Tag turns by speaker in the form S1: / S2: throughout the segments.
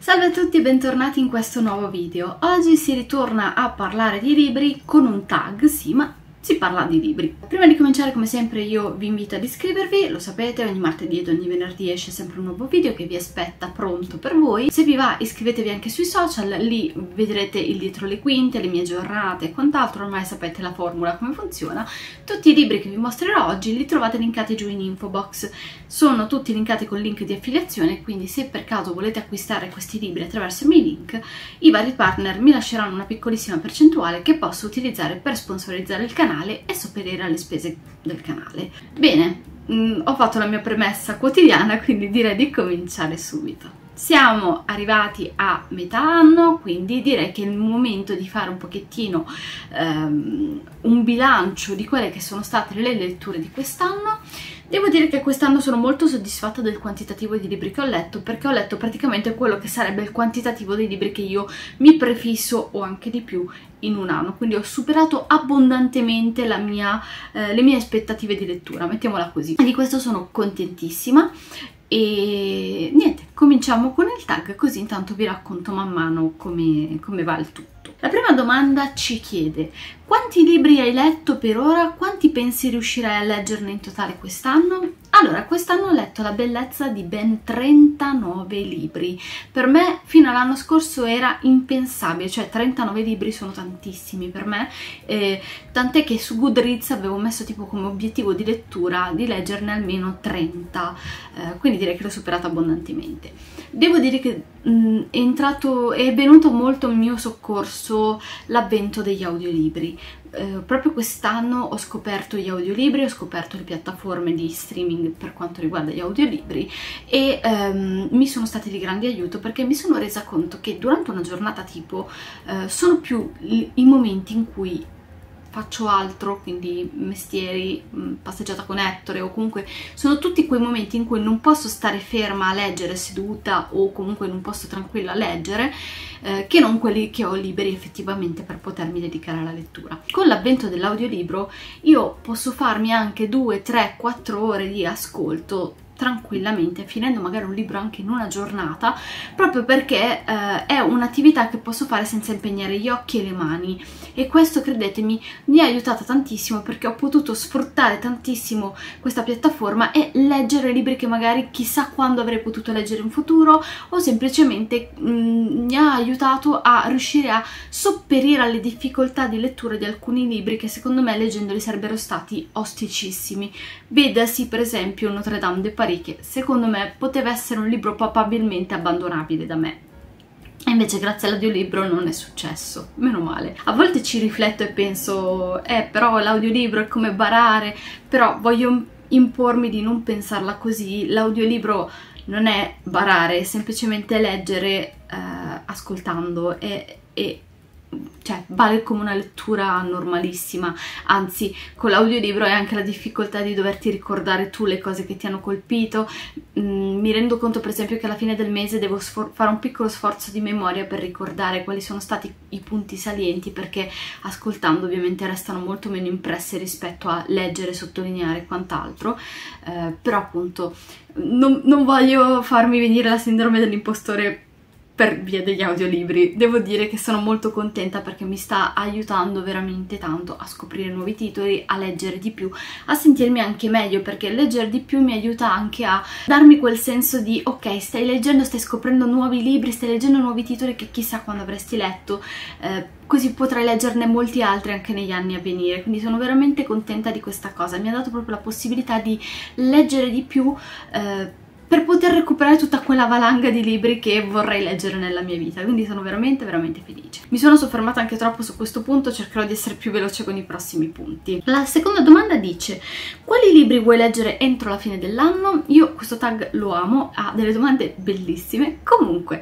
S1: Salve a tutti e bentornati in questo nuovo video. Oggi si ritorna a parlare di libri con un tag, sì, ma si parla di libri. Prima di cominciare, come sempre, io vi invito ad iscrivervi, lo sapete, ogni martedì ed ogni venerdì esce sempre un nuovo video che vi aspetta pronto per voi. Se vi va, iscrivetevi anche sui social, lì vedrete il dietro le quinte, le mie giornate e quant'altro, ormai sapete la formula come funziona. Tutti i libri che vi mostrerò oggi li trovate linkati giù in info box, sono tutti linkati con link di affiliazione, quindi se per caso volete acquistare questi libri attraverso i miei link, i vari partner mi lasceranno una piccolissima percentuale che posso utilizzare per sponsorizzare il canale e sopperire alle spese del canale. Bene, ho fatto la mia premessa quotidiana, quindi direi di cominciare subito. Siamo arrivati a metà anno, quindi direi che è il momento di fare un pochettino un bilancio di quelle che sono state le letture di quest'anno. Devo dire che quest'anno sono molto soddisfatta del quantitativo di libri che ho letto, perché ho letto praticamente quello che sarebbe il quantitativo dei libri che io mi prefisso o anche di più in un anno, quindi ho superato abbondantemente le mie aspettative di lettura, mettiamola così. Di questo sono contentissima. E niente, cominciamo con il tag, così intanto vi racconto man mano come va il tutto. La prima domanda ci chiede: quanti libri hai letto per ora? Quanti pensi riuscirai a leggerne in totale quest'anno? Allora, quest'anno ho letto la bellezza di ben 39 libri. Per me fino all'anno scorso era impensabile, cioè 39 libri sono tantissimi per me, tant'è che su Goodreads avevo messo tipo come obiettivo di lettura di leggerne almeno 30, quindi direi che l'ho superata abbondantemente. Devo dire che è venuto molto in mio soccorso l'avvento degli audiolibri. Proprio quest'anno ho scoperto gli audiolibri, ho scoperto le piattaforme di streaming per quanto riguarda gli audiolibri e mi sono stati di grande aiuto, perché mi sono resa conto che durante una giornata tipo sono più i momenti in cui faccio altro, quindi mestieri, passeggiata con Ettore, o comunque sono tutti quei momenti in cui non posso stare ferma a leggere seduta o comunque in un posto tranquillo a leggere, che non quelli che ho liberi effettivamente per potermi dedicare alla lettura. Con l'avvento dell'audiolibro io posso farmi anche 2, 3, 4 ore di ascolto tranquillamente, finendo magari un libro anche in una giornata, proprio perché è un'attività che posso fare senza impegnare gli occhi e le mani, e questo, credetemi, mi ha aiutata tantissimo, perché ho potuto sfruttare tantissimo questa piattaforma e leggere libri che magari chissà quando avrei potuto leggere in futuro, o semplicemente mi ha aiutato a riuscire a sopperire alle difficoltà di lettura di alcuni libri che secondo me leggendoli sarebbero stati osticissimi. Vedasi per esempio Notre Dame de Paris, che secondo me poteva essere un libro probabilmente abbandonabile da me, e invece grazie all'audiolibro non è successo, meno male. A volte ci rifletto e penso però l'audiolibro è come barare, però voglio impormi di non pensarla così. L'audiolibro non è barare, è semplicemente leggere ascoltando, cioè vale come una lettura normalissima, anzi con l'audiolibro è anche la difficoltà di doverti ricordare tu le cose che ti hanno colpito. Mi rendo conto per esempio che alla fine del mese devo fare un piccolo sforzo di memoria per ricordare quali sono stati i punti salienti, perché ascoltando ovviamente restano molto meno impresse rispetto a leggere, sottolineare e quant'altro, però appunto non voglio farmi venire la sindrome dell'impostore per via degli audiolibri. Devo dire che sono molto contenta, perché mi sta aiutando veramente tanto a scoprire nuovi titoli, a leggere di più, a sentirmi anche meglio, perché leggere di più mi aiuta anche a darmi quel senso di ok, stai leggendo, stai scoprendo nuovi libri, stai leggendo nuovi titoli che chissà quando avresti letto, così potrai leggerne molti altri anche negli anni a venire. Quindi sono veramente contenta di questa cosa, mi ha dato proprio la possibilità di leggere di più, per poter recuperare tutta quella valanga di libri che vorrei leggere nella mia vita, quindi sono veramente felice. Mi sono soffermata anche troppo su questo punto, cercherò di essere più veloce con i prossimi punti. La seconda domanda dice: quali libri vuoi leggere entro la fine dell'anno? Io questo tag lo amo, ha delle domande bellissime. Comunque,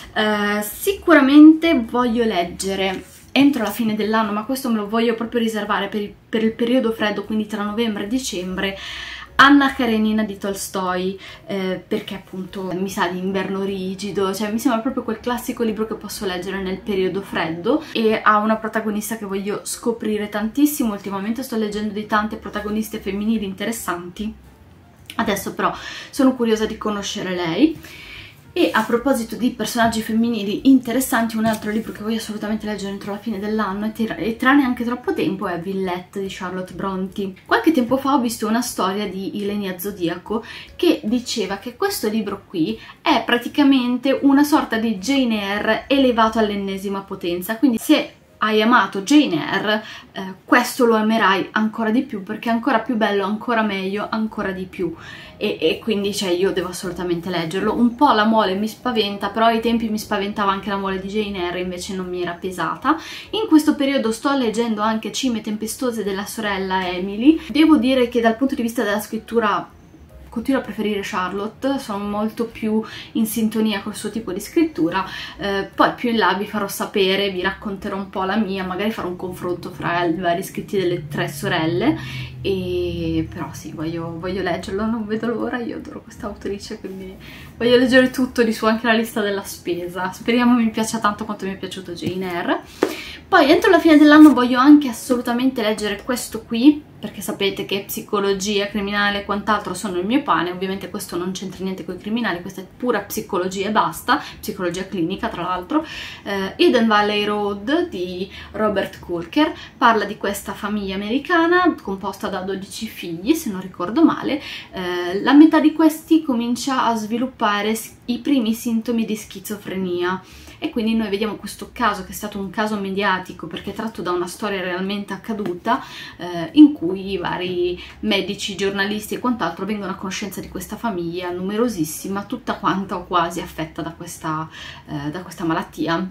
S1: sicuramente voglio leggere entro la fine dell'anno, ma questo me lo voglio proprio riservare per il periodo freddo, quindi tra novembre e dicembre, Anna Karenina di Tolstoi, perché appunto mi sa di inverno rigido, cioè mi sembra proprio quel classico libro che posso leggere nel periodo freddo, e ha una protagonista che voglio scoprire tantissimo. Ultimamente sto leggendo di tante protagoniste femminili interessanti, adesso però sono curiosa di conoscere lei. E a proposito di personaggi femminili interessanti, un altro libro che voglio assolutamente leggere entro la fine dell'anno e tra neanche troppo tempo è Villette di Charlotte Brontë. Qualche tempo fa ho visto una storia di Ilenia Zodiaco che diceva che questo libro qui è praticamente una sorta di Jane Eyre elevato all'ennesima potenza, quindi se hai amato Jane Eyre, questo lo amerai ancora di più perché è ancora più bello, ancora meglio, ancora di più. E quindi cioè, io devo assolutamente leggerlo. Un po' la mole mi spaventa, però ai tempi mi spaventava anche la mole di Jane Eyre, invece non mi era pesata. In questo periodo sto leggendo anche Cime tempestose della sorella Emily. Devo dire che dal punto di vista della scrittura continuo a preferire Charlotte, sono molto più in sintonia col suo tipo di scrittura, poi più in là vi farò sapere, vi racconterò un po' la mia, magari farò un confronto fra i vari scritti delle tre sorelle, però sì, voglio leggerlo, non vedo l'ora, io adoro questa autrice, quindi voglio leggere tutto di su, anche la lista della spesa, speriamo mi piaccia tanto quanto mi è piaciuto Jane Eyre. Poi entro la fine dell'anno voglio anche assolutamente leggere questo qui, perché sapete che psicologia, criminale e quant'altro sono il mio pane. Ovviamente questo non c'entra niente con i criminali, questa è pura psicologia e basta, psicologia clinica tra l'altro. Eden Valley Road di Robert Kulker parla di questa famiglia americana composta da 12 figli, se non ricordo male. La metà di questi comincia a sviluppare i primi sintomi di schizofrenia. E quindi noi vediamo questo caso, che è stato un caso mediatico perché è tratto da una storia realmente accaduta, in cui i vari medici, giornalisti e quant'altro vengono a conoscenza di questa famiglia numerosissima, tutta quanta o quasi affetta da questa malattia.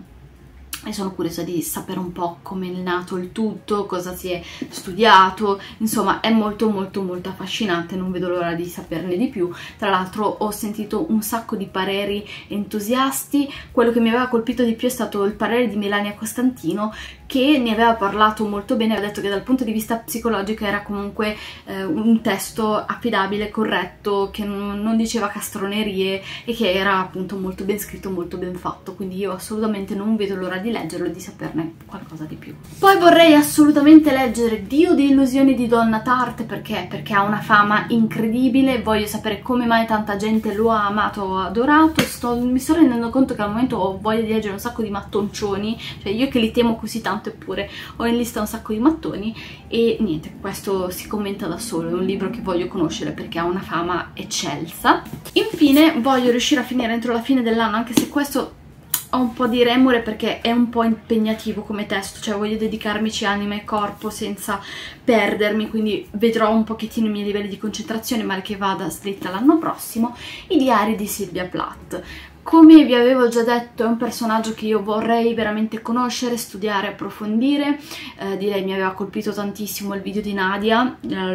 S1: E sono curiosa di sapere un po' come è nato il tutto, cosa si è studiato, insomma è molto affascinante, non vedo l'ora di saperne di più. Tra l'altro ho sentito un sacco di pareri entusiasti, quello che mi aveva colpito di più è stato il parere di Melania Costantino, che ne aveva parlato molto bene, aveva detto che dal punto di vista psicologico era comunque un testo affidabile, corretto, che non diceva castronerie e che era appunto molto ben scritto, molto ben fatto, quindi io assolutamente non vedo l'ora di leggerlo e di saperne qualcosa di più. Poi vorrei assolutamente leggere Dio di illusioni di Donna Tartt, perché ha una fama incredibile, voglio sapere come mai tanta gente lo ha amato o adorato. Mi sto rendendo conto che al momento ho voglia di leggere un sacco di mattoncioni, cioè io che li temo così tanto eppure ho in lista un sacco di mattoni, e niente, questo si commenta da solo, è un libro che voglio conoscere perché ha una fama eccelsa. Infine voglio riuscire a finire entro la fine dell'anno, anche se questo ho un po' di remore perché è un po' impegnativo come testo, cioè voglio dedicarmici anima e corpo senza perdermi, quindi vedrò un pochettino i miei livelli di concentrazione, male che vada dritta l'anno prossimo. I diari di Sylvia Plath. Come vi avevo già detto, è un personaggio che io vorrei veramente conoscere, studiare, approfondire. Di lei mi aveva colpito tantissimo il video di Nadia,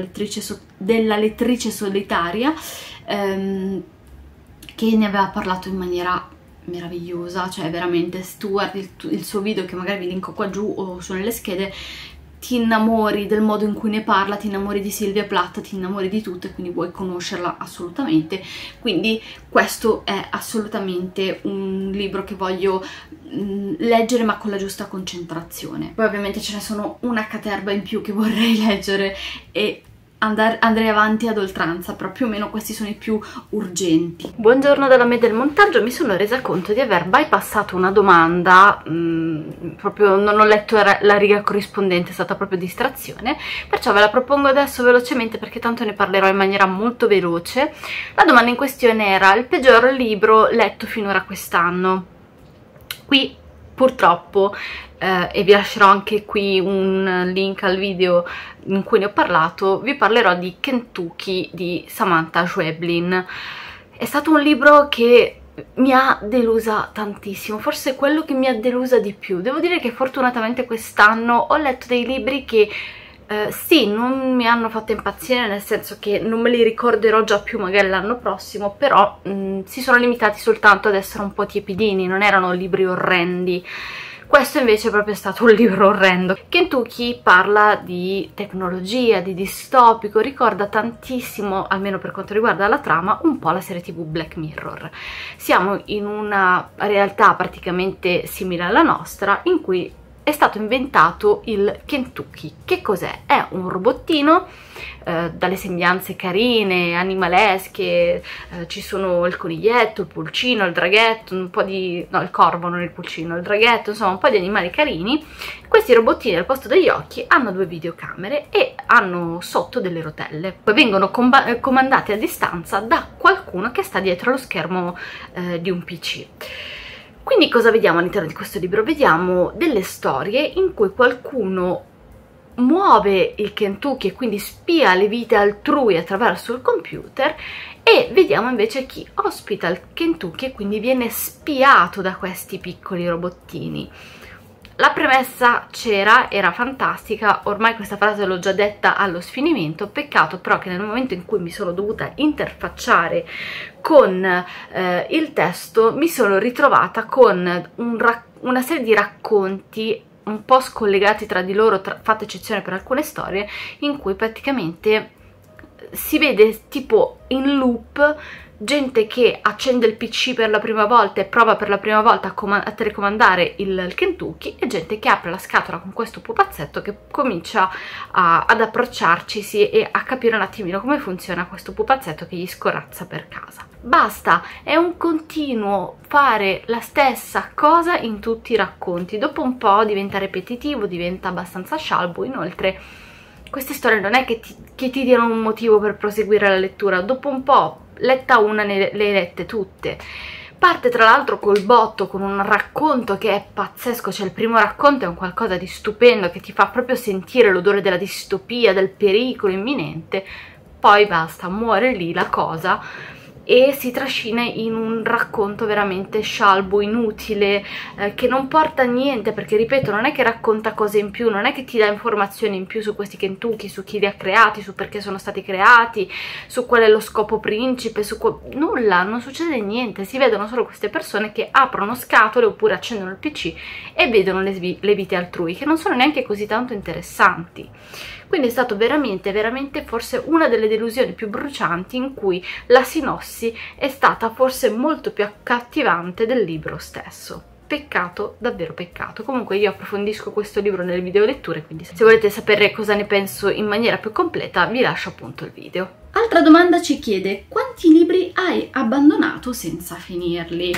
S1: della lettrice solitaria, che ne aveva parlato in maniera meravigliosa, cioè veramente Stuart, il suo video che magari vi linko qua giù o su nelle schede, ti innamori del modo in cui ne parla, ti innamori di Sylvia Plath, ti innamori di tutto e quindi vuoi conoscerla assolutamente. Quindi questo è assolutamente un libro che voglio leggere, ma con la giusta concentrazione. Poi ovviamente ce ne sono una caterva in più che vorrei leggere e andrei avanti ad oltranza, però più o meno questi sono i più urgenti. Buongiorno dalla me del montaggio, mi sono resa conto di aver bypassato una domanda, proprio non ho letto la riga corrispondente, è stata proprio distrazione, perciò ve la propongo adesso velocemente perché tanto ne parlerò in maniera molto veloce. La domanda in questione era il peggior libro letto finora quest'anno. Qui purtroppo, e vi lascerò anche qui un link al video in cui ne ho parlato, vi parlerò di Kentucky di Samantha Schweblin. È stato un libro che mi ha delusa tantissimo, forse è quello che mi ha delusa di più. Devo dire che fortunatamente quest'anno ho letto dei libri che sì, non mi hanno fatto impazzire, nel senso che non me li ricorderò già più magari l'anno prossimo, però si sono limitati soltanto ad essere un po' tiepidini, non erano libri orrendi. Questo invece è proprio stato un libro orrendo. Kentucky parla di tecnologia, di distopico, ricorda tantissimo, almeno per quanto riguarda la trama, un po' la serie TV Black Mirror. Siamo in una realtà praticamente simile alla nostra, in cui è stato inventato il Kentucky. Che cos'è? È un robottino dalle sembianze carine, animalesche, ci sono il coniglietto, il pulcino, il draghetto, un po' di... no, il corvo, non il pulcino, il draghetto, insomma un po' di animali carini. Questi robottini al posto degli occhi hanno 2 videocamere e hanno sotto delle rotelle, poi vengono comandati a distanza da qualcuno che sta dietro lo schermo di un PC. Quindi cosa vediamo all'interno di questo libro? Vediamo delle storie in cui qualcuno muove il Kentucky e quindi spia le vite altrui attraverso il computer, e vediamo invece chi ospita il Kentucky e quindi viene spiato da questi piccoli robottini. La premessa c'era, era fantastica, ormai questa frase l'ho già detta allo sfinimento, peccato però che nel momento in cui mi sono dovuta interfacciare con il testo mi sono ritrovata con una serie di racconti un po' scollegati tra di loro, fatta eccezione per alcune storie, in cui praticamente si vede tipo in loop gente che accende il PC per la prima volta e prova per la prima volta a telecomandare il Kentucky, e gente che apre la scatola con questo pupazzetto che comincia ad approcciarcisi e a capire un attimino come funziona questo pupazzetto che gli scorazza per casa. Basta, è un continuo fare la stessa cosa in tutti i racconti, dopo un po' diventa ripetitivo, diventa abbastanza scialbo. Inoltre queste storie non è che ti diano un motivo per proseguire la lettura, dopo un po', letta una, le hai lette tutte. Parte tra l'altro col botto, con un racconto che è pazzesco, cioè il primo racconto è un qualcosa di stupendo che ti fa proprio sentire l'odore della distopia, del pericolo imminente, poi basta, muore lì la cosa e si trascina in un racconto veramente scialbo, inutile, che non porta a niente, perché ripeto, non è che racconta cose in più, non è che ti dà informazioni in più su questi Kentucky, su chi li ha creati, su perché sono stati creati, su qual è lo scopo principe, nulla, non succede niente, si vedono solo queste persone che aprono scatole oppure accendono il PC e vedono le vite altrui, che non sono neanche così tanto interessanti. Quindi è stato veramente, veramente forse una delle delusioni più brucianti, in cui la sinossi è stata forse molto più accattivante del libro stesso. Peccato, davvero peccato. Comunque io approfondisco questo libro nelle video letture, quindi se volete sapere cosa ne penso in maniera più completa vi lascio appunto il video. Altra domanda ci chiede: quanti libri hai abbandonato senza finirli?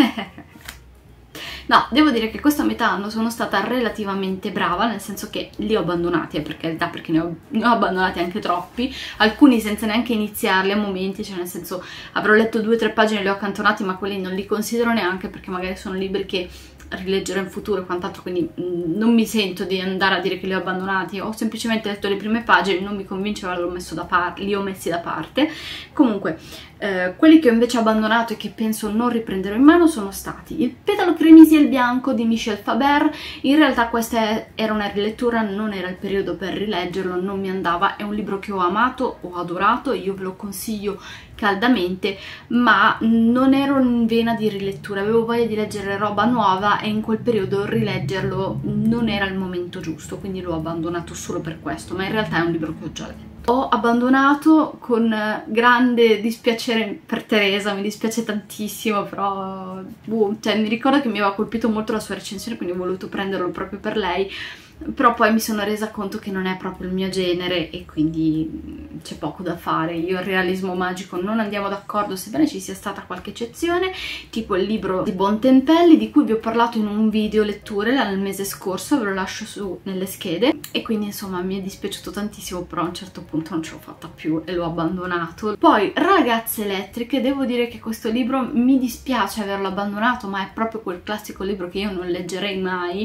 S1: No, devo dire che questa metà anno sono stata relativamente brava, nel senso che li ho abbandonati, per carità, perché ne ho abbandonati anche troppi, alcuni senza neanche iniziarli a momenti, cioè nel senso avrò letto 2 o 3 pagine e li ho accantonati, ma quelli non li considero neanche, perché magari sono libri che rileggerò in futuro e quant'altro, quindi non mi sento di andare a dire che li ho abbandonati. Ho semplicemente letto le prime pagine, non mi convinceva, li ho messi da parte. Comunque quelli che ho invece abbandonato e che penso non riprenderò in mano sono stati Il petalo cremisi e il bianco di Michel Faber. In realtà questa era una rilettura, non era il periodo per rileggerlo, non mi andava. È un libro che ho amato, ho adorato, io ve lo consiglio caldamente, ma non ero in vena di rilettura, avevo voglia di leggere roba nuova e in quel periodo rileggerlo non era il momento giusto, quindi l'ho abbandonato solo per questo, ma in realtà è un libro che ho già letto. Ho abbandonato con grande dispiacere per Teresa, mi dispiace tantissimo, però cioè, mi ricordo che mi aveva colpito molto la sua recensione, quindi ho voluto prenderlo proprio per lei, però poi mi sono resa conto che non è proprio il mio genere e quindi c'è poco da fare. Io il realismo magico non andiamo d'accordo, sebbene ci sia stata qualche eccezione, tipo il libro di Bontempelli, di cui vi ho parlato in un video letture il mese scorso, ve lo lascio su nelle schede, e quindi insomma mi è dispiaciuto tantissimo, però a un certo punto non ce l'ho fatta più e l'ho abbandonato. Poi Ragazze elettriche, devo dire che questo libro mi dispiace averlo abbandonato, ma è proprio quel classico libro che io non leggerei mai,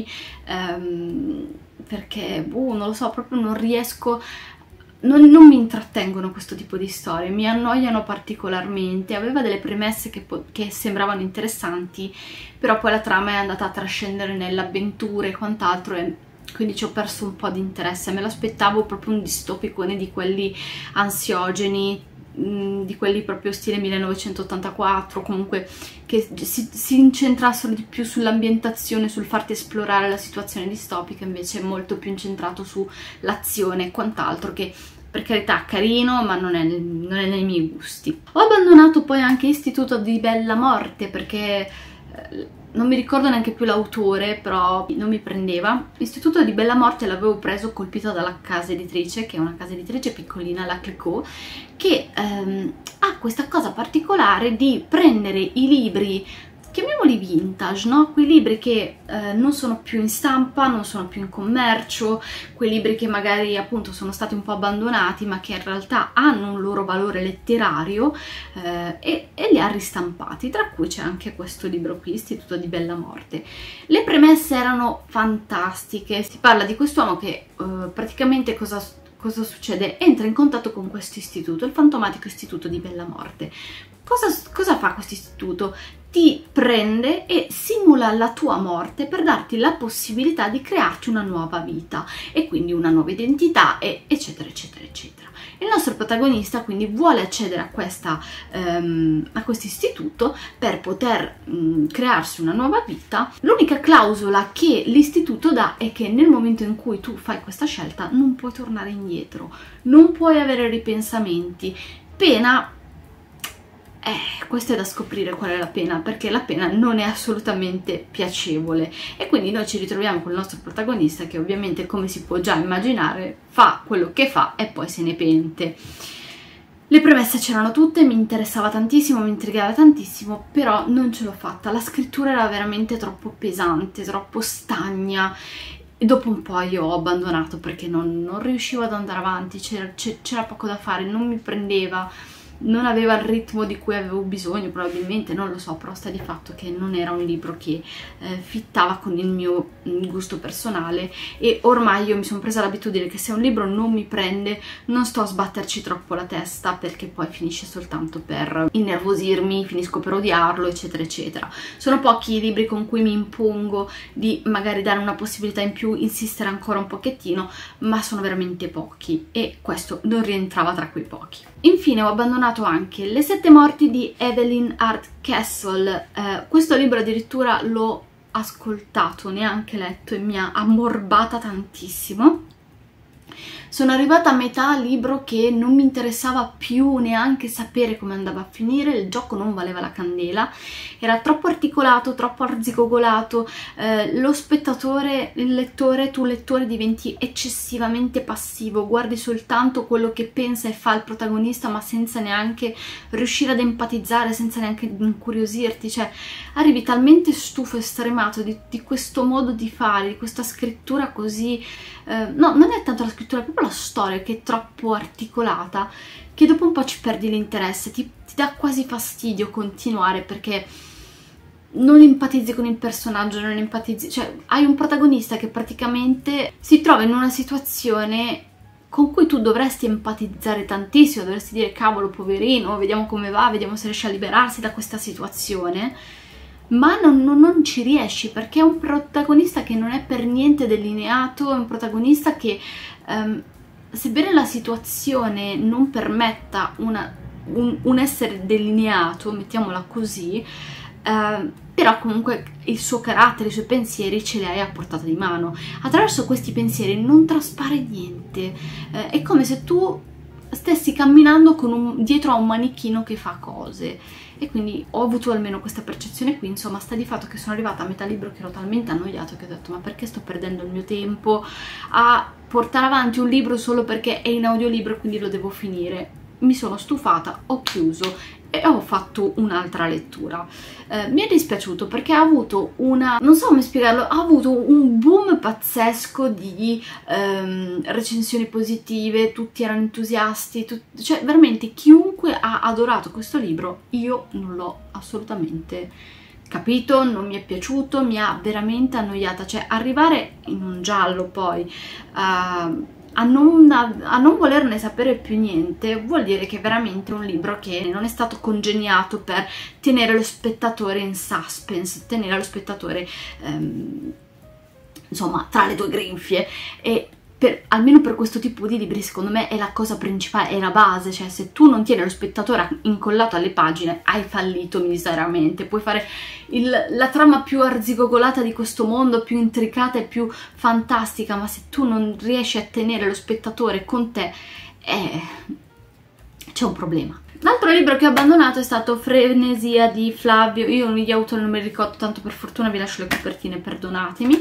S1: perché non lo so, proprio non riesco, non mi intrattengono questo tipo di storie, mi annoiano particolarmente. Aveva delle premesse che sembravano interessanti, però poi la trama è andata a trascendere nell'avventura e quant'altro, e quindi ci ho perso un po' di interesse. Me l'aspettavo proprio un distopicone di quelli ansiogeni, di quelli proprio stile 1984, comunque che si incentrassero di più sull'ambientazione, sul farti esplorare la situazione distopica, invece è molto più incentrato sull'azione e quant'altro, che per carità carino, ma non è nei miei gusti. Ho abbandonato poi anche Istituto di Bella Morte, perché non mi ricordo neanche più l'autore, però non mi prendeva. L'Istituto di Bella Morte l'avevo preso colpito dalla casa editrice, che è una casa editrice piccolina, la Clicquot, che ha questa cosa particolare di prendere i libri, chiamiamoli vintage, no? Quei libri che non sono più in stampa, non sono più in commercio, quei libri che magari appunto sono stati un po' abbandonati ma che in realtà hanno un loro valore letterario, e li ha ristampati, tra cui c'è anche questo libro qui, Istituto di Bella Morte. Le premesse erano fantastiche, si parla di quest'uomo che praticamente cosa succede? Entra in contatto con questo istituto, il fantomatico Istituto di Bella Morte. Cosa fa questo istituto? Ti prende e simula la tua morte per darti la possibilità di crearti una nuova vita e quindi una nuova identità, e eccetera eccetera eccetera. Il nostro protagonista quindi vuole accedere a questo istituto per poter crearsi una nuova vita. L'unica clausola che l'istituto dà è che nel momento in cui tu fai questa scelta non puoi tornare indietro, non puoi avere ripensamenti, pena. Questo è da scoprire qual è la pena, perché la pena non è assolutamente piacevole, e quindi noi ci ritroviamo con il nostro protagonista che ovviamente, come si può già immaginare, fa quello che fa e poi se ne pente. Le premesse c'erano tutte, mi interessava tantissimo, mi intrigava tantissimo, però non ce l'ho fatta. La scrittura era veramente troppo pesante, troppo stagna, e dopo un po' io ho abbandonato perché non riuscivo ad andare avanti, c'era poco da fare, non mi prendeva, non aveva il ritmo di cui avevo bisogno, probabilmente, non lo so, però sta di fatto che non era un libro che fittava con il mio gusto personale, e ormai io mi sono presa l'abitudine che se un libro non mi prende non sto a sbatterci troppo la testa, perché poi finisce soltanto per innervosirmi, finisco per odiarlo, eccetera eccetera. Sono pochi i libri con cui mi impongo di magari dare una possibilità in più, insistere ancora un pochettino, ma sono veramente pochi e questo non rientrava tra quei pochi. Infine ho abbandonato anche Le Sette Morti di Evelyn Hardcastle. Questo libro addirittura l'ho ascoltato, neanche letto, e mi ha ammorbata tantissimo. Sono arrivata a metà libro che non mi interessava più neanche sapere come andava a finire, il gioco non valeva la candela, era troppo articolato, troppo arzigogolato, lo spettatore, il lettore, tu lettore diventi eccessivamente passivo, guardi soltanto quello che pensa e fa il protagonista ma senza neanche riuscire ad empatizzare, senza neanche incuriosirti, cioè arrivi talmente stufo e stremato di questo modo di fare, di questa scrittura così, no, non è tanto la scrittura, è proprio la storia che è troppo articolata, che dopo un po' ci perdi l'interesse, ti dà quasi fastidio continuare, perché non empatizzi con il personaggio, non empatizzi, cioè hai un protagonista che praticamente si trova in una situazione con cui tu dovresti empatizzare tantissimo, dovresti dire cavolo poverino, vediamo come va, vediamo se riesce a liberarsi da questa situazione, ma non ci riesci, perché è un protagonista che non è per niente delineato, è un protagonista che sebbene la situazione non permetta un essere delineato, mettiamola così, però comunque il suo carattere, i suoi pensieri ce li hai a portata di mano. Attraverso questi pensieri non traspare niente, è come se tu stessi camminando dietro a un manichino che fa cose, e quindi ho avuto almeno questa percezione qui. Insomma, sta di fatto che sono arrivata a metà libro che ero talmente annoiato che ho detto ma perché sto perdendo il mio tempo a portare avanti un libro solo perché è in audiolibro e quindi lo devo finire. Mi sono stufata, ho chiuso e ho fatto un'altra lettura. Mi è dispiaciuto perché ha avuto non so come spiegarlo, ha avuto un boom pazzesco di recensioni positive, tutti erano entusiasti, cioè veramente chiunque ha adorato questo libro. Io non l'ho assolutamente capito, non mi è piaciuto, mi ha veramente annoiata, cioè arrivare in un giallo poi a non volerne sapere più niente vuol dire che è veramente un libro che non è stato congegnato per tenere lo spettatore in suspense, tenere lo spettatore insomma tra le due grinfie, e almeno per questo tipo di libri secondo me è la cosa principale, è la base, cioè se tu non tieni lo spettatore incollato alle pagine hai fallito miseramente. Puoi fare la trama più arzigogolata di questo mondo, più intricata e più fantastica, ma se tu non riesci a tenere lo spettatore con te c'è un problema. L'altro libro che ho abbandonato è stato Frenesia di Flavio. Io gli autori non me li ricordo, tanto per fortuna vi lascio le copertine, perdonatemi.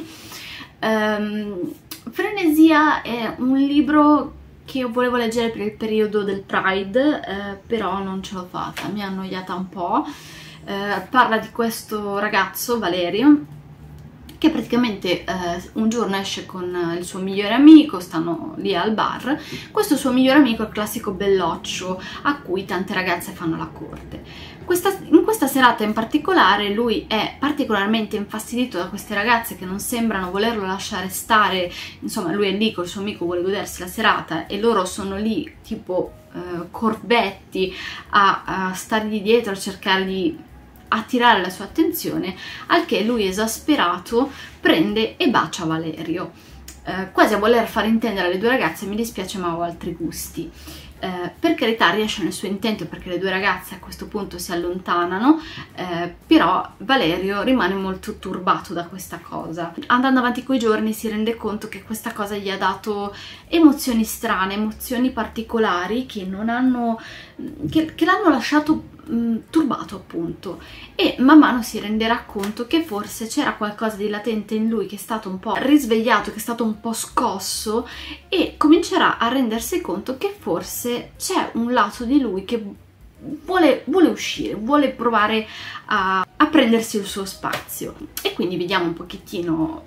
S1: Frenesia è un libro che io volevo leggere per il periodo del Pride, però non ce l'ho fatta, mi ha annoiata un po'. Parla di questo ragazzo, Valerio, che praticamente un giorno esce con il suo migliore amico, stanno lì al bar. Questo suo migliore amico è il classico belloccio a cui tante ragazze fanno la corte. In questa serata in particolare lui è particolarmente infastidito da queste ragazze che non sembrano volerlo lasciare stare. Insomma, lui è lì col suo amico, vuole godersi la serata e loro sono lì tipo corbetti a stargli dietro, a cercare di attirare la sua attenzione, al che lui, esasperato, prende e bacia Valerio, quasi a voler far intendere alle due ragazze: mi dispiace ma ho altri gusti. Per carità, riesce nel suo intento, perché le due ragazze a questo punto si allontanano, però Valerio rimane molto turbato da questa cosa. Andando avanti coi giorni si rende conto che questa cosa gli ha dato emozioni strane, emozioni particolari che non hanno, che l'hanno lasciato turbato, appunto, e man mano si renderà conto che forse c'era qualcosa di latente in lui che è stato un po' risvegliato, che è stato un po' scosso, e comincerà a rendersi conto che forse c'è un lato di lui che vuole uscire, vuole provare a prendersi il suo spazio. E quindi vediamo un pochettino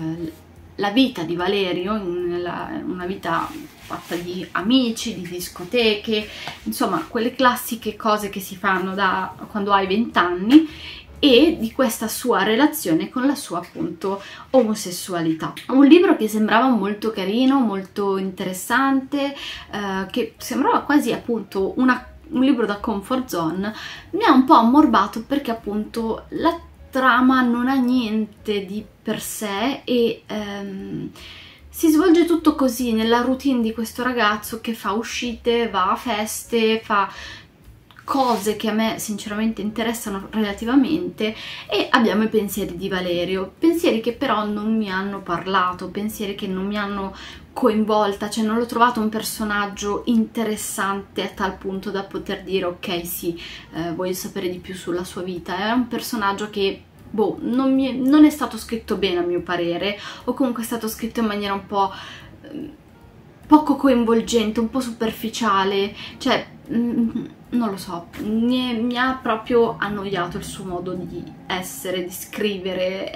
S1: la vita di Valerio, una vita fatta di amici, di discoteche, insomma quelle classiche cose che si fanno da quando hai 20 anni, e di questa sua relazione con la sua, appunto, omosessualità. Un libro che sembrava molto carino, molto interessante, che sembrava quasi appunto un libro da comfort zone. Mi ha un po' ammorbato perché appunto la trama non ha niente di per sé e si svolge tutto così nella routine di questo ragazzo che fa uscite, va a feste, fa cose che a me sinceramente interessano relativamente, e abbiamo i pensieri di Valerio, pensieri che però non mi hanno parlato, pensieri che non mi hanno coinvolta, cioè non l'ho trovato un personaggio interessante a tal punto da poter dire ok sì, voglio sapere di più sulla sua vita. È un personaggio che boh, non è stato scritto bene a mio parere, o comunque è stato scritto in maniera un po' poco coinvolgente, un po' superficiale, cioè non lo so, mi ha proprio annoiato il suo modo di essere, di scrivere,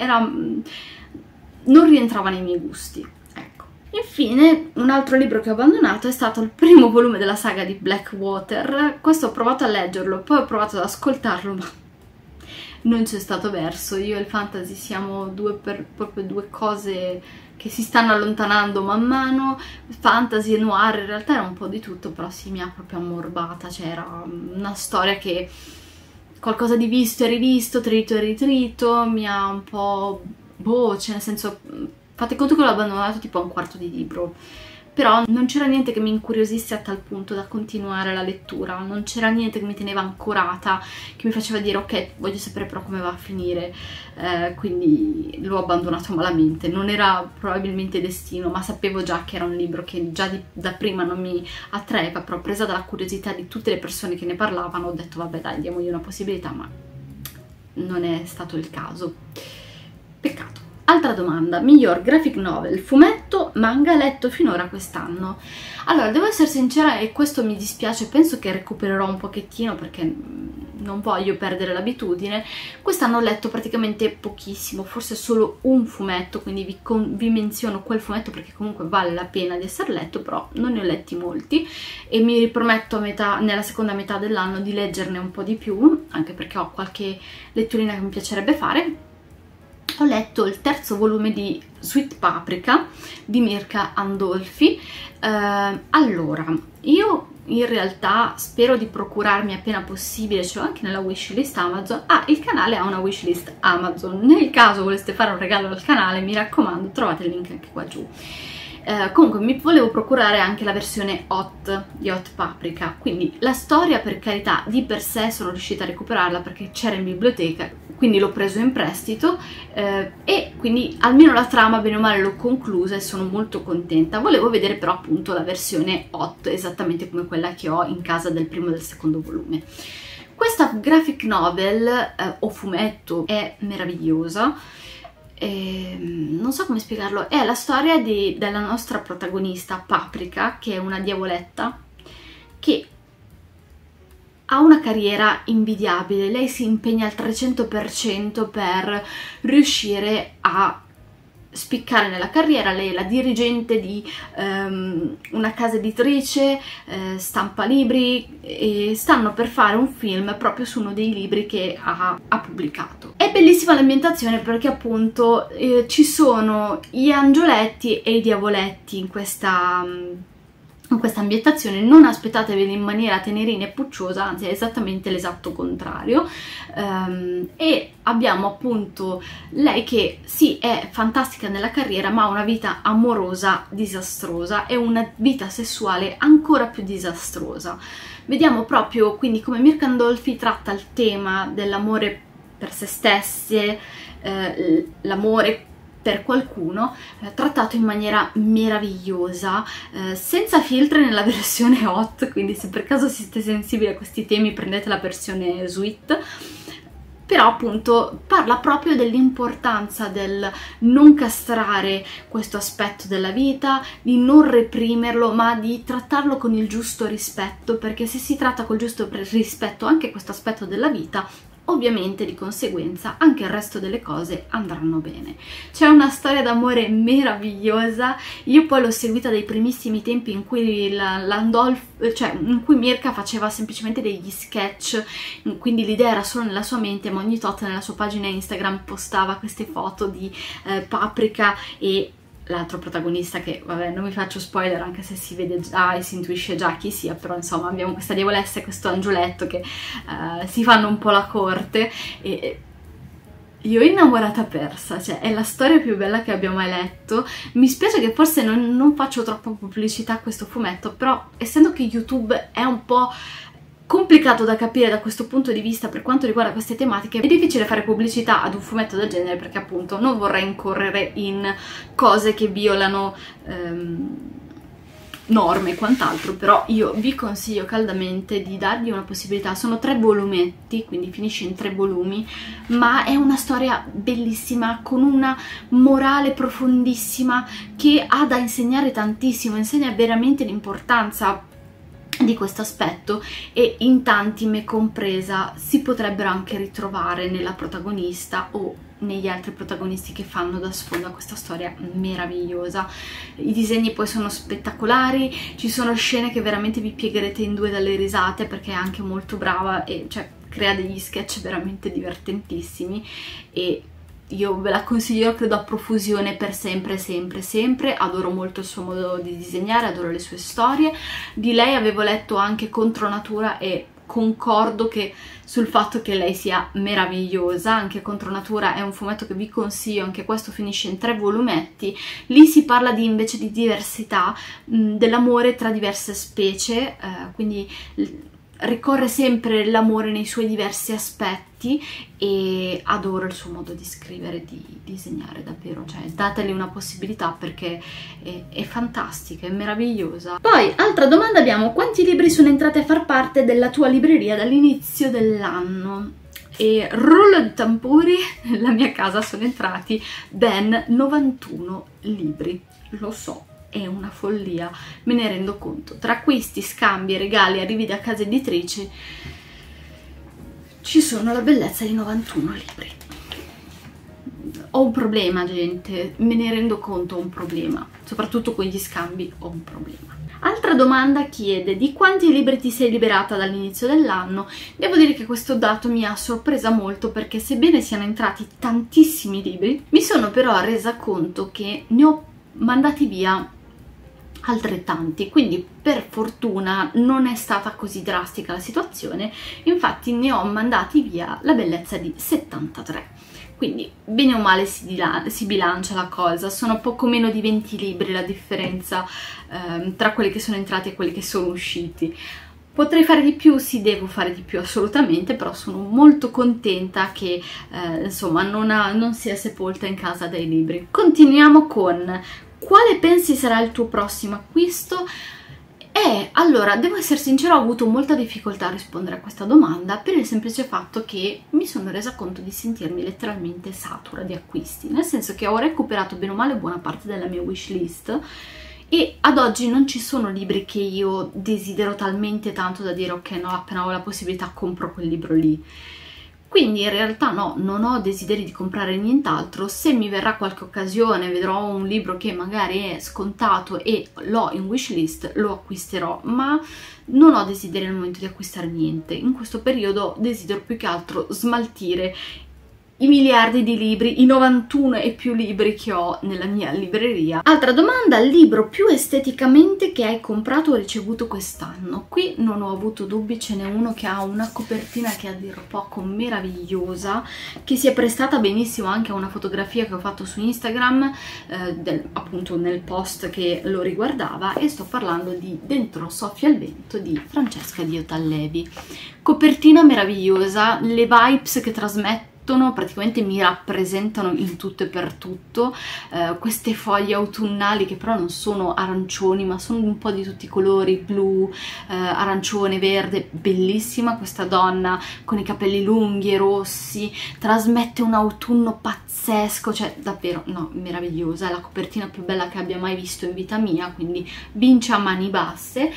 S1: non rientrava nei miei gusti. Infine, un altro libro che ho abbandonato è stato il primo volume della saga di Blackwater. Questo ho provato a leggerlo, poi ho provato ad ascoltarlo, ma non c'è stato verso. Io e il fantasy siamo proprio due cose che si stanno allontanando man mano. Fantasy e noir in realtà era un po' di tutto, però sì, mi ha proprio ammorbata. Cioè era una storia che qualcosa di visto e rivisto, trito e ritrito, mi ha un po' boh, cioè nel senso, fate conto che l'ho abbandonato tipo a un quarto di libro, però non c'era niente che mi incuriosisse a tal punto da continuare la lettura, non c'era niente che mi teneva ancorata, che mi faceva dire ok, voglio sapere però come va a finire, quindi l'ho abbandonato malamente. Non era probabilmente destino, ma sapevo già che era un libro che già da prima non mi attraeva, però presa dalla curiosità di tutte le persone che ne parlavano ho detto vabbè dai, diamogli una possibilità, ma non è stato il caso. Peccato. Altra domanda: miglior graphic novel, fumetto, manga letto finora quest'anno? Allora, devo essere sincera e questo mi dispiace, penso che recupererò un pochettino perché non voglio perdere l'abitudine. Quest'anno ho letto praticamente pochissimo, forse solo un fumetto, quindi vi menziono quel fumetto perché comunque vale la pena di essere letto, però non ne ho letti molti e mi riprometto nella seconda metà dell'anno di leggerne un po' di più, anche perché ho qualche letturina che mi piacerebbe fare. Ho letto il terzo volume di Sweet Paprika di Mirka Andolfi. Allora, io in realtà spero di procurarmi appena possibile, ce l'ho anche nella wishlist Amazon. Il canale ha una wishlist Amazon, nel caso voleste fare un regalo al canale, mi raccomando, trovate il link anche qua giù. Comunque mi volevo procurare anche la versione hot di Hot Paprika, quindi la storia per carità di per sé sono riuscita a recuperarla perché c'era in biblioteca, quindi l'ho preso in prestito e quindi almeno la trama bene o male l'ho conclusa e sono molto contenta. Volevo vedere però appunto la versione hot, esattamente come quella che ho in casa del primo e del secondo volume. Questa graphic novel o fumetto è meravigliosa. Non so come spiegarlo, è la storia della nostra protagonista Paprika, che è una diavoletta che ha una carriera invidiabile. Lei si impegna al 300% per riuscire a spiccare nella carriera. Lei è la dirigente di una casa editrice, stampa libri e stanno per fare un film proprio su uno dei libri che ha pubblicato. È bellissima l'ambientazione perché appunto ci sono gli angioletti e i diavoletti in questa ambientazione. Non aspettatevi in maniera tenerina e pucciosa, anzi è esattamente l'esatto contrario. E abbiamo appunto lei che sì, è fantastica nella carriera, ma ha una vita amorosa disastrosa e una vita sessuale ancora più disastrosa. Vediamo proprio quindi come Mirka Andolfi tratta il tema dell'amore per se stesse, l'amore per qualcuno, trattato in maniera meravigliosa, senza filtri nella versione hot, quindi se per caso siete sensibili a questi temi prendete la versione sweet. Però appunto parla proprio dell'importanza del non castrare questo aspetto della vita, di non reprimerlo, ma di trattarlo con il giusto rispetto, perché se si tratta col giusto rispetto anche questo aspetto della vita, ovviamente di conseguenza anche il resto delle cose andranno bene. C'è una storia d'amore meravigliosa. Io poi l'ho seguita dai primissimi tempi in cui in cui Mirka faceva semplicemente degli sketch, quindi l'idea era solo nella sua mente, ma ogni tot nella sua pagina Instagram postava queste foto di Paprika e l'altro protagonista, che vabbè non vi faccio spoiler anche se si vede già e si intuisce già chi sia, però insomma abbiamo questa diavolessa e questo angioletto che si fanno un po' la corte e io innamorata persa, cioè è la storia più bella che abbia mai letto. Mi spiace che forse non faccio troppa pubblicità a questo fumetto, però essendo che YouTube è un po' complicato da capire da questo punto di vista per quanto riguarda queste tematiche, è difficile fare pubblicità ad un fumetto del genere perché appunto non vorrei incorrere in cose che violano norme e quant'altro, però io vi consiglio caldamente di dargli una possibilità. Sono 3 volumetti, quindi finisce in 3 volumi, ma è una storia bellissima con una morale profondissima che ha da insegnare tantissimo, insegna veramente l'importanza di questo aspetto e in tanti, me compresa, si potrebbero anche ritrovare nella protagonista o negli altri protagonisti che fanno da sfondo a questa storia meravigliosa. I disegni poi sono spettacolari, ci sono scene che veramente vi piegherete in due dalle risate perché è anche molto brava e cioè crea degli sketch veramente divertentissimi e io ve la consiglio credo a profusione per sempre, sempre, sempre. Adoro molto il suo modo di disegnare, adoro le sue storie. Di lei avevo letto anche Contro Natura e concordo sul fatto che lei sia meravigliosa. Anche Contro Natura è un fumetto che vi consiglio, anche questo finisce in 3 volumetti. Lì si parla invece di diversità, dell'amore tra diverse specie, quindi ricorre sempre l'amore nei suoi diversi aspetti e adoro il suo modo di scrivere, di disegnare davvero, cioè dateli una possibilità perché è fantastica, è meravigliosa. Poi altra domanda abbiamo: quanti libri sono entrati a far parte della tua libreria dall'inizio dell'anno? E rullo di tamburi, nella mia casa sono entrati ben 91 libri, lo so. È una follia, me ne rendo conto. Tra acquisti, scambi, regali, arrivi da case editrici ci sono la bellezza di 91 libri. Ho un problema, gente, me ne rendo conto, ho un problema. Soprattutto con gli scambi ho un problema. Altra domanda chiede: di quanti libri ti sei liberata dall'inizio dell'anno? Devo dire che questo dato mi ha sorpresa molto perché sebbene siano entrati tantissimi libri, mi sono però resa conto che ne ho mandati via altrettanti, quindi per fortuna non è stata così drastica la situazione. Infatti ne ho mandati via la bellezza di 73, quindi bene o male si bilancia la cosa. Sono poco meno di 20 libri la differenza tra quelli che sono entrati e quelli che sono usciti. Potrei fare di più? Sì, devo fare di più assolutamente, però sono molto contenta che insomma non sia sepolta in casa dai libri. Continuiamo con: quale pensi sarà il tuo prossimo acquisto? Allora, devo essere sincera, ho avuto molta difficoltà a rispondere a questa domanda per il semplice fatto che mi sono resa conto di sentirmi letteralmente satura di acquisti, nel senso che ho recuperato bene o male buona parte della mia wishlist e ad oggi non ci sono libri che io desidero talmente tanto da dire ok, no, appena ho la possibilità compro quel libro lì. Quindi in realtà no, non ho desideri di comprare nient'altro. Se mi verrà qualche occasione, vedrò un libro che magari è scontato e l'ho in wishlist, lo acquisterò, ma non ho desideri al momento di acquistare niente. In questo periodo desidero più che altro smaltire i miliardi di libri, i 91 e più libri che ho nella mia libreria. Altra domanda: il libro più esteticamente che hai comprato o ricevuto quest'anno? Qui non ho avuto dubbi, ce n'è uno che ha una copertina che è a dir poco meravigliosa, che si è prestata benissimo anche a una fotografia che ho fatto su Instagram, appunto nel post che lo riguardava, e sto parlando di Dentro Soffia il vento di Francesca Dio Tallevi. Copertina meravigliosa, le vibes che trasmette praticamente mi rappresentano in tutto e per tutto, queste foglie autunnali che però non sono arancioni ma sono un po' di tutti i colori, blu, arancione, verde. Bellissima questa donna con i capelli lunghi e rossi, trasmette un autunno pazzesco, cioè davvero no, meravigliosa, è la copertina più bella che abbia mai visto in vita mia, quindi vince a mani basse.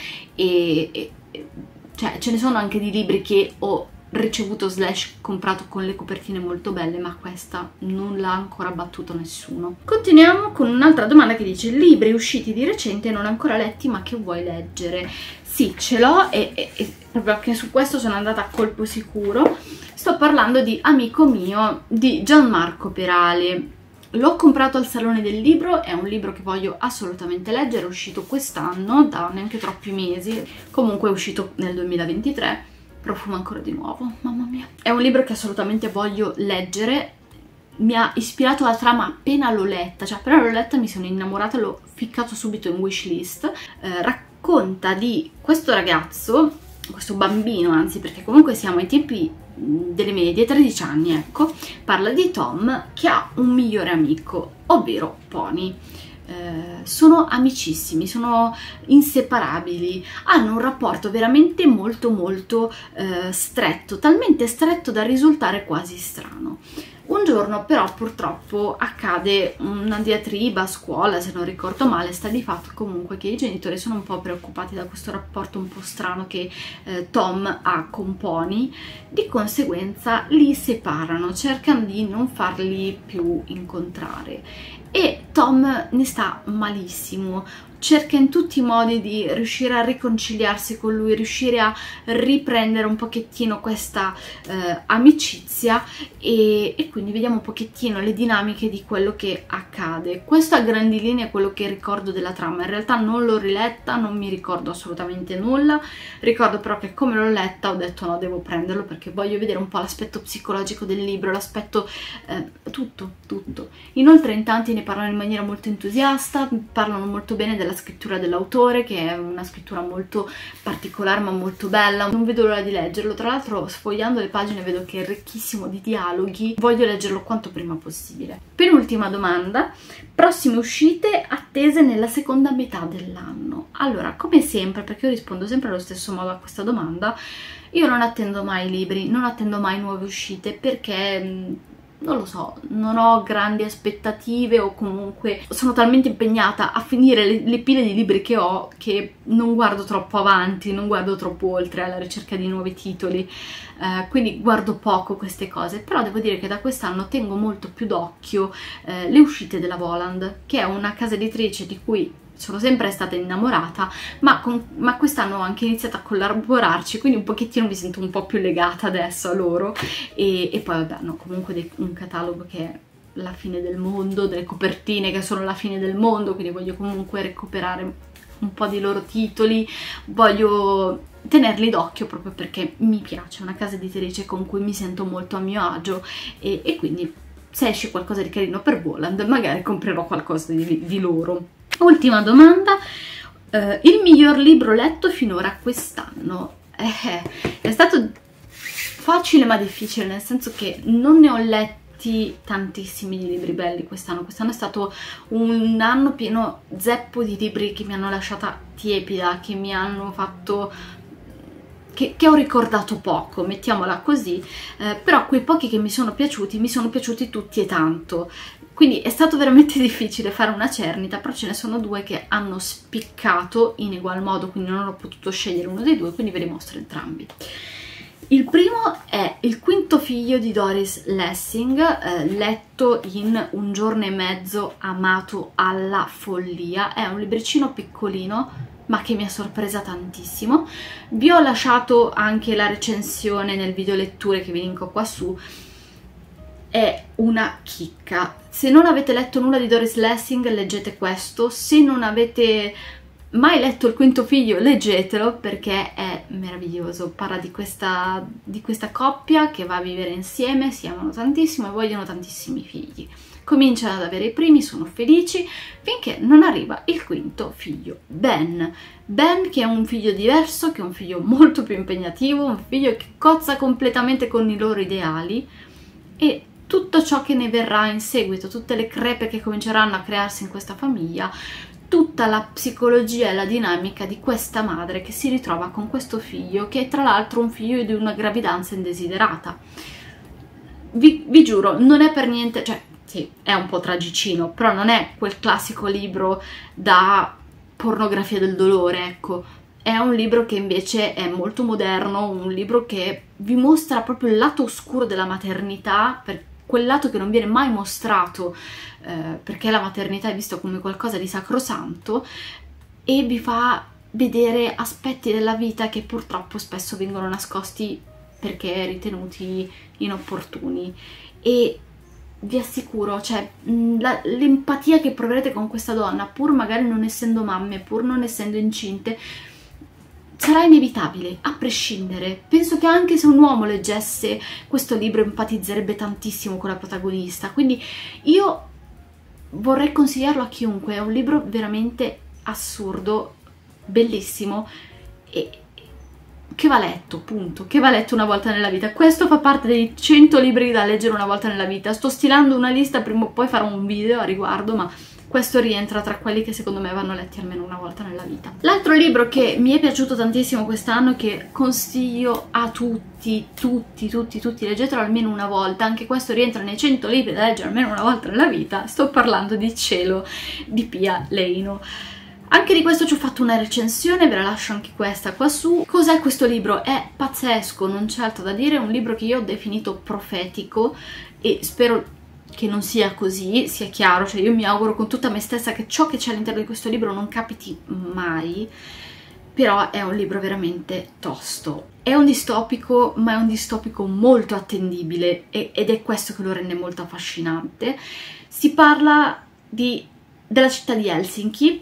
S1: Cioè, ce ne sono anche di libri che ho ricevuto / comprato con le copertine molto belle, ma questa non l'ha ancora battuto nessuno. Continuiamo con un'altra domanda che dice: libri usciti di recente e non ancora letti ma che vuoi leggere? Sì, ce l'ho e proprio anche su questo sono andata a colpo sicuro. Sto parlando di Amico mio di Gianmarco Perale. L'ho comprato al Salone del Libro, è un libro che voglio assolutamente leggere, è uscito quest'anno, da neanche troppi mesi, comunque è uscito nel 2023, profuma ancora di nuovo, mamma mia. È un libro che assolutamente voglio leggere, mi ha ispirato la trama appena l'ho letta, cioè appena l'ho letta mi sono innamorata, l'ho ficcato subito in wishlist. Racconta di questo ragazzo, questo bambino anzi, perché comunque siamo ai tempi delle medie, 13 anni, ecco. Parla di Tom che ha un migliore amico, ovvero Pony. Sono amicissimi, sono inseparabili, hanno un rapporto veramente molto stretto, talmente stretto da risultare quasi strano. Un giorno però purtroppo accade una diatriba a scuola, se non ricordo male, sta di fatto comunque che i genitori sono un po' preoccupati da questo rapporto un po' strano che Tom ha con Pony, di conseguenza li separano, cercano di non farli più incontrare e Tom ne sta malissimo, cerca in tutti i modi di riuscire a riconciliarsi con lui, riuscire a riprendere un pochettino questa amicizia e quindi vediamo un pochettino le dinamiche di quello che accade. Questo a grandi linee è quello che ricordo della trama, in realtà non l'ho riletta, non mi ricordo assolutamente nulla, ricordo però che come l'ho letta ho detto no, devo prenderlo perché voglio vedere un po' l'aspetto psicologico del libro, l'aspetto tutto. Inoltre in tanti ne parlano in maniera molto entusiasta, parlano molto bene della scrittura dell'autore, che è una scrittura molto particolare ma molto bella, non vedo l'ora di leggerlo. Tra l'altro sfogliando le pagine vedo che è ricchissimo di dialoghi, voglio leggerlo quanto prima possibile. Penultima domanda: prossime uscite attese nella seconda metà dell'anno? Allora, come sempre, perché io rispondo sempre allo stesso modo a questa domanda, io non attendo mai libri, non attendo mai nuove uscite perché non lo so, non ho grandi aspettative o comunque sono talmente impegnata a finire le pile di libri che ho che non guardo troppo avanti, non guardo troppo oltre alla ricerca di nuovi titoli, quindi guardo poco queste cose. Però devo dire che da quest'anno tengo molto più d'occhio le uscite della Voland, che è una casa editrice di cui sono sempre stata innamorata, ma quest'anno ho anche iniziato a collaborarci, quindi un pochettino mi sento un po' più legata adesso a loro e poi vabbè, no, comunque un catalogo che è la fine del mondo, delle copertine che sono la fine del mondo, quindi voglio comunque recuperare un po' di loro titoli, voglio tenerli d'occhio proprio perché mi piace, è una casa editrice con cui mi sento molto a mio agio e quindi se esce qualcosa di carino per Voland magari comprerò qualcosa di loro. Ultima domanda: il miglior libro letto finora quest'anno? è stato facile ma difficile, nel senso che non ne ho letti tantissimi di libri belli quest'anno. Quest'anno è stato un anno pieno zeppo di libri che mi hanno lasciata tiepida, che mi hanno fatto... che ho ricordato poco, mettiamola così, però quei pochi che mi sono piaciuti tutti e tanto. Quindi è stato veramente difficile fare una cernita, però ce ne sono due che hanno spiccato in egual modo, quindi non ho potuto scegliere uno dei due, quindi ve li mostro entrambi. Il primo è Il quinto figlio di Doris Lessing, letto in un giorno e mezzo, amato alla follia. È un libricino piccolino, ma che mi ha sorpresa tantissimo. Vi ho lasciato anche la recensione nel video letture che vi linko qua su. È una chicca. Se non avete letto nulla di Doris Lessing, leggete questo. Se non avete mai letto Il quinto figlio, leggetelo, perché è meraviglioso. Parla di questa coppia che va a vivere insieme, si amano tantissimo e vogliono tantissimi figli. Cominciano ad avere i primi, sono felici, finché non arriva il quinto figlio, Ben. Ben, che è un figlio diverso, che è un figlio molto più impegnativo, un figlio che cozza completamente con i loro ideali, e tutto ciò che ne verrà in seguito, tutte le crepe che cominceranno a crearsi in questa famiglia, tutta la psicologia e la dinamica di questa madre che si ritrova con questo figlio, che è tra l'altro un figlio di una gravidanza indesiderata. Vi giuro, non è per niente, cioè sì, è un po' tragicino, però non è quel classico libro da pornografia del dolore, ecco. È un libro che invece è molto moderno, un libro che vi mostra proprio il lato oscuro della maternità, per quel lato che non viene mai mostrato, perché la maternità è vista come qualcosa di sacrosanto, e vi fa vedere aspetti della vita che purtroppo spesso vengono nascosti perché ritenuti inopportuni. E vi assicuro, cioè, l'empatia che proverete con questa donna, pur magari non essendo mamme, pur non essendo incinte, sarà inevitabile, a prescindere. Penso che anche se un uomo leggesse questo libro empatizzerebbe tantissimo con la protagonista, quindi io vorrei consigliarlo a chiunque. È un libro veramente assurdo, bellissimo, e che va letto, punto, che va letto una volta nella vita. Questo fa parte dei 100 libri da leggere una volta nella vita. Sto stilando una lista, prima o poi farò un video a riguardo, ma questo rientra tra quelli che secondo me vanno letti almeno una volta nella vita. L'altro libro che mi è piaciuto tantissimo quest'anno, che consiglio a tutti, leggetelo almeno una volta, anche questo rientra nei 100 libri da leggere almeno una volta nella vita, sto parlando di Cielo di Pia Leino. Anche di questo ci ho fatto una recensione, ve la lascio anche questa qua su. Cos'è questo libro? È pazzesco, non c'è altro da dire, è un libro che io ho definito profetico e spero che non sia così, sia chiaro, cioè io mi auguro con tutta me stessa che ciò che c'è all'interno di questo libro non capiti mai, però è un libro veramente tosto. È un distopico, ma è un distopico molto attendibile ed è questo che lo rende molto affascinante. Si parla della città di Helsinki.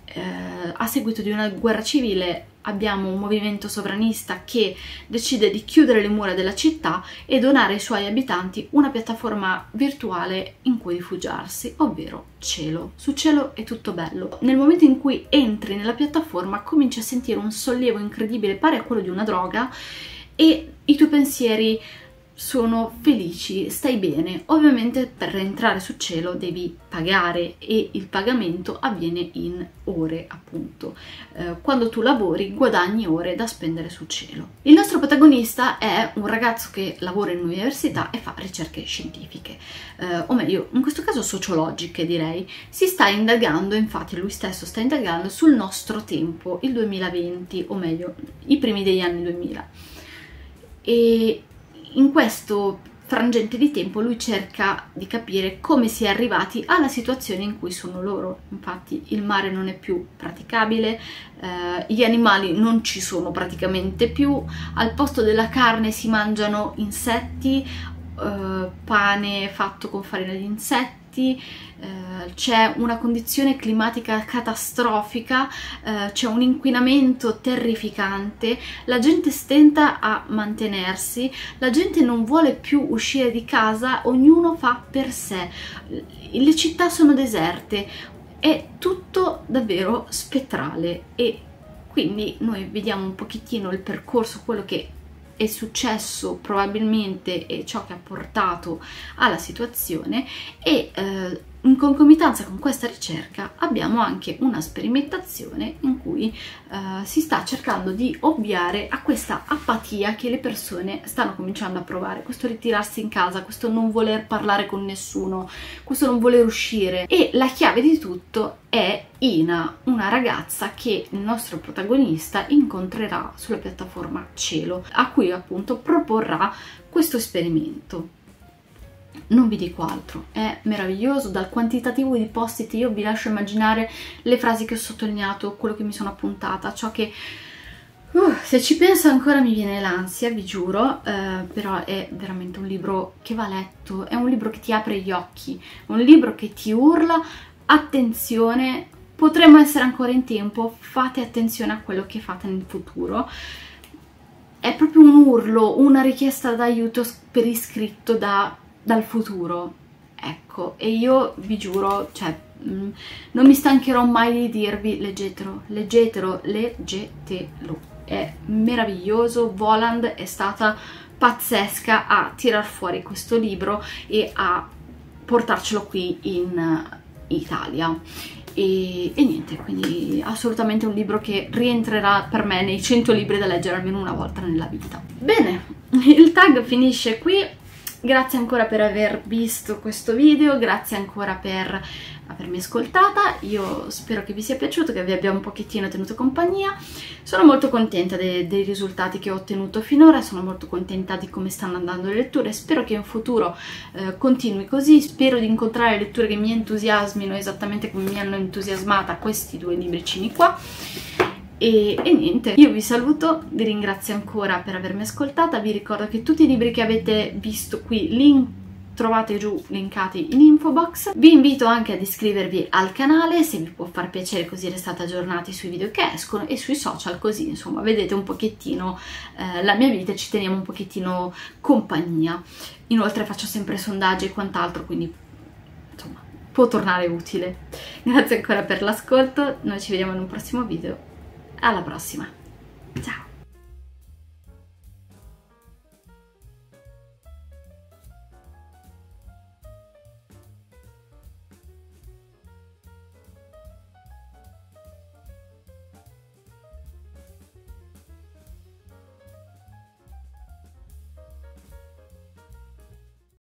S1: A seguito di una guerra civile abbiamo un movimento sovranista che decide di chiudere le mura della città e donare ai suoi abitanti una piattaforma virtuale in cui rifugiarsi, ovvero Cielo. Su Cielo è tutto bello. Nel momento in cui entri nella piattaforma cominci a sentire un sollievo incredibile pari a quello di una droga e i tuoi pensieri sono felici, stai bene. Ovviamente per entrare su Cielo devi pagare e il pagamento avviene in ore, appunto. Quando tu lavori guadagni ore da spendere su Cielo. Il nostro protagonista è un ragazzo che lavora in università e fa ricerche scientifiche, o meglio, in questo caso sociologiche direi. Si sta indagando, infatti lui stesso sta indagando sul nostro tempo, il 2020, o meglio, i primi degli anni 2000. E in questo frangente di tempo lui cerca di capire come si è arrivati alla situazione in cui sono loro. Infatti il mare non è più praticabile, gli animali non ci sono praticamente più, al posto della carne si mangiano insetti, pane fatto con farina di insetti, c'è una condizione climatica catastrofica, c'è un inquinamento terrificante, la gente stenta a mantenersi, la gente non vuole più uscire di casa, ognuno fa per sé, le città sono deserte, è tutto davvero spettrale e quindi noi vediamo un pochettino il percorso, quello che è successo probabilmente e ciò che ha portato alla situazione, e in concomitanza con questa ricerca abbiamo anche una sperimentazione in cui si sta cercando di ovviare a questa apatia che le persone stanno cominciando a provare, questo ritirarsi in casa, questo non voler parlare con nessuno, questo non voler uscire. E la chiave di tutto è Ina, una ragazza che il nostro protagonista incontrerà sulla piattaforma Cielo, a cui appunto proporrà questo esperimento. Non vi dico altro, è meraviglioso. Dal quantitativo di post-it io vi lascio immaginare le frasi che ho sottolineato, quello che mi sono appuntata, ciò che se ci penso ancora mi viene l'ansia, vi giuro, però è veramente un libro che va letto, è un libro che ti apre gli occhi, un libro che ti urla attenzione, potremmo essere ancora in tempo, fate attenzione a quello che fate nel futuro. È proprio un urlo, una richiesta d'aiuto per iscritto dal futuro, ecco. E io vi giuro, cioè, non mi stancherò mai di dirvi: leggetelo, leggetelo, leggetelo, è meraviglioso. Voland è stata pazzesca a tirar fuori questo libro e a portarcelo qui in Italia. E niente, quindi assolutamente un libro che rientrerà per me nei 100 libri da leggere almeno una volta nella vita. Bene, il tag finisce qui. Grazie ancora per aver visto questo video, grazie ancora per avermi ascoltata. Io spero che vi sia piaciuto, che vi abbia un pochettino tenuto compagnia. Sono molto contenta dei risultati che ho ottenuto finora, sono molto contenta di come stanno andando le letture. Spero che in futuro continui così, spero di incontrare letture che mi entusiasmino esattamente come mi hanno entusiasmata questi due libricini qua. E niente, io vi saluto, vi ringrazio ancora per avermi ascoltata, vi ricordo che tutti i libri che avete visto qui li trovate giù linkati in info box. Vi invito anche ad iscrivervi al canale se vi può far piacere, così restate aggiornati sui video che escono, e sui social, così insomma vedete un pochettino la mia vita e ci teniamo un pochettino compagnia. Inoltre faccio sempre sondaggi e quant'altro, quindi insomma può tornare utile. Grazie ancora per l'ascolto, noi ci vediamo in un prossimo video. Alla prossima, ciao!